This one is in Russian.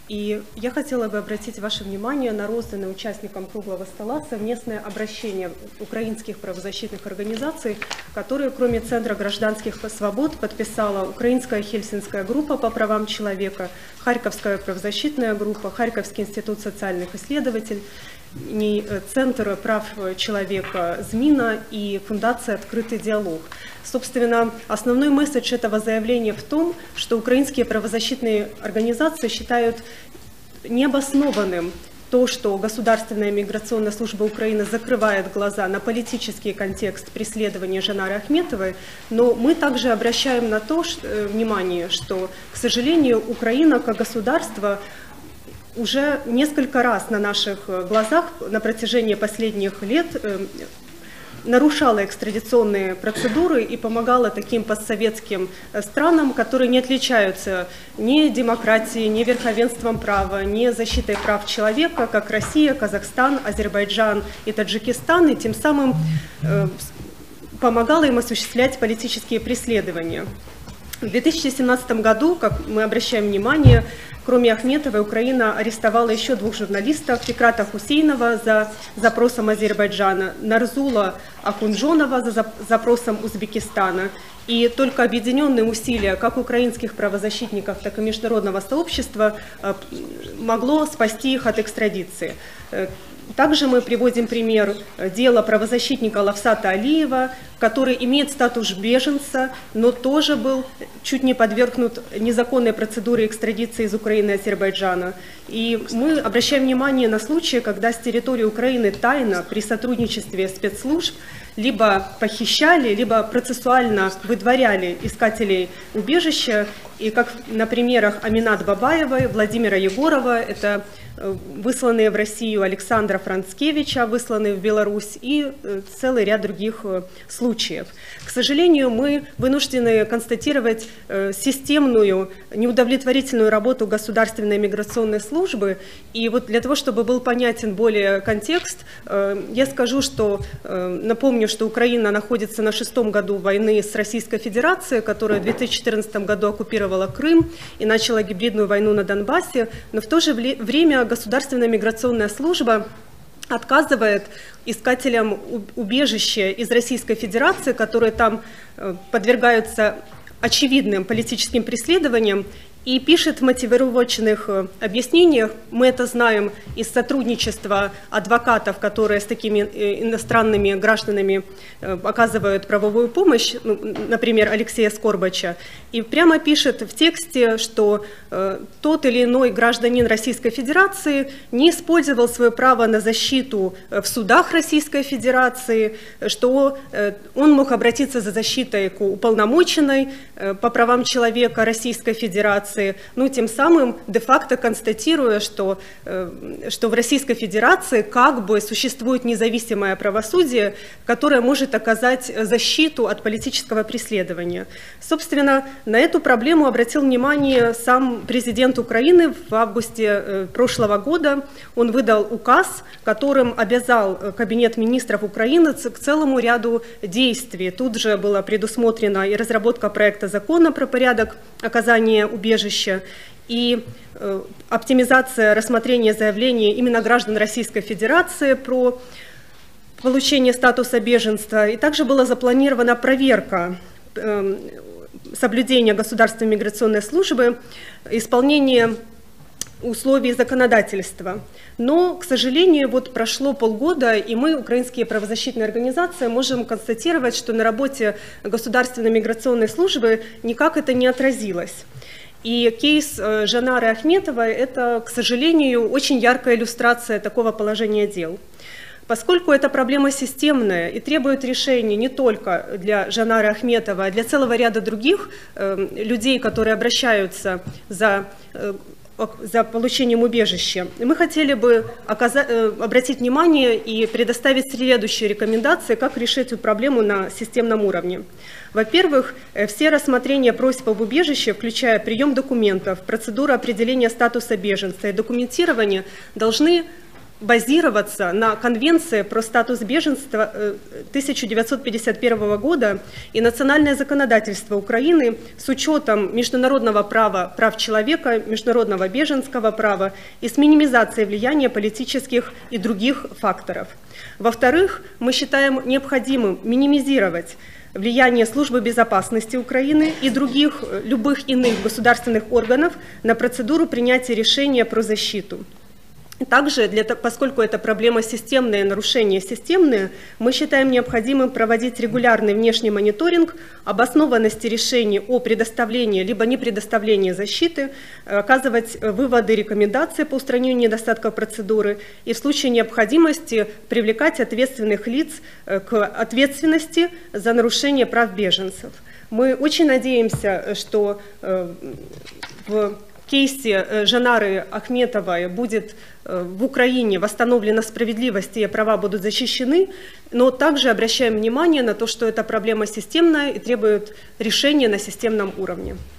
И я хотела бы обратить ваше внимание на розданное участникам круглого стола совместное обращение украинских правозащитных организаций, которые, кроме Центра гражданских свобод, подписала Украинская Хельсинская группа по правам человека, Харьковская правозащитная группа, Харьковский институт социальных исследователей, Центр прав человека ЗМИНа и Фундация «Открытый диалог». Собственно, основной месседж этого заявления в том, что украинские правозащитные организации считают необоснованным то, что Государственная миграционная служба Украины закрывает глаза на политический контекст преследования Жанары Ахметовой, но мы также обращаем на то внимание, что, к сожалению, Украина как государство уже несколько раз на наших глазах на протяжении последних лет нарушала экстрадиционные процедуры и помогала таким постсоветским странам, которые не отличаются ни демократией, ни верховенством права, ни защитой прав человека, как Россия, Казахстан, Азербайджан и Таджикистан, и тем самым помогала им осуществлять политические преследования. В 2017 году, как мы обращаем внимание, кроме Ахметовой, Украина арестовала еще 2 журналистов: Фикрата Хусейнова за запросом Азербайджана, Нарзула Ахунжонова за запросом Узбекистана. И только объединенные усилия как украинских правозащитников, так и международного сообщества могло спасти их от экстрадиции. Также мы приводим пример дела правозащитника Лавсата Алиева, который имеет статус беженца, но тоже был чуть не подвергнут незаконной процедуре экстрадиции из Украины и Азербайджана. И мы обращаем внимание на случаи, когда с территории Украины тайно при сотрудничестве спецслужб либо похищали, либо процессуально выдворяли искателей убежища. И как на примерах Аминат Бабаевой, Владимира Егорова, это высланные в Россию Александра Францкевича, высланные в Беларусь, и целый ряд других случаев. К сожалению, мы вынуждены констатировать системную, неудовлетворительную работу Государственной миграционной службы. И вот для того, чтобы был понятен более контекст, я скажу, что, напомню, что Украина находится на 6-м году войны с Российской Федерацией, которая в 2014 году оккупировала Крым и начала гибридную войну на Донбассе, но в то же время Государственная миграционная служба отказывает искателям убежища из Российской Федерации, которые там подвергаются очевидным политическим преследованиям, и пишет в мотивировочных объяснениях, мы это знаем из сотрудничества адвокатов, которые с такими иностранными гражданами оказывают правовую помощь, например, Алексея Скорбача, и прямо пишет в тексте, что тот или иной гражданин Российской Федерации не использовал свое право на защиту в судах Российской Федерации, что он мог обратиться за защитой к уполномоченной по правам человека Российской Федерации, ну, тем самым де-факто констатируя, что в Российской Федерации как бы существует независимое правосудие, которое может оказать защиту от политического преследования. Собственно, на эту проблему обратил внимание сам президент Украины в августе прошлого года. Он выдал указ, которым обязал Кабинет министров Украины к целому ряду действий. Тут же была предусмотрена и разработка проекта закона про порядок оказания убежища, и оптимизация рассмотрения заявлений именно граждан Российской Федерации про получение статуса беженства. И также была запланирована проверка соблюдения Государственной миграционной службы, исполнения условий законодательства. Но, к сожалению, вот прошло полгода, и мы, украинские правозащитные организации, можем констатировать, что на работе Государственной миграционной службы никак это не отразилось. И кейс Жанары Ахметовой – это, к сожалению, очень яркая иллюстрация такого положения дел. Поскольку эта проблема системная и требует решения не только для Жанары Ахметовой, а для целого ряда других людей, которые обращаются за получением убежища, мы хотели бы обратить внимание и предоставить следующие рекомендации, как решить эту проблему на системном уровне. Во-первых, все рассмотрения просьб об убежище, включая прием документов, процедуру определения статуса беженца и документирование, должны базироваться на Конвенции про статус беженства 1951 года и национальное законодательство Украины с учетом международного права, прав человека, международного беженского права и с минимизацией влияния политических и других факторов. Во-вторых, мы считаем необходимым минимизировать влияние Службы безопасности Украины и других, любых иных государственных органов на процедуру принятия решения про защиту. Также, поскольку это проблема системная, нарушения системные, мы считаем необходимым проводить регулярный внешний мониторинг обоснованности решений о предоставлении либо не предоставлении защиты, оказывать выводы, рекомендации по устранению недостатков процедуры и в случае необходимости привлекать ответственных лиц к ответственности за нарушение прав беженцев. Мы очень надеемся, что в кейсе Жанары Ахметовой будет в Украине восстановлена справедливость, и права будут защищены, но также обращаем внимание на то, что эта проблема системная и требует решения на системном уровне.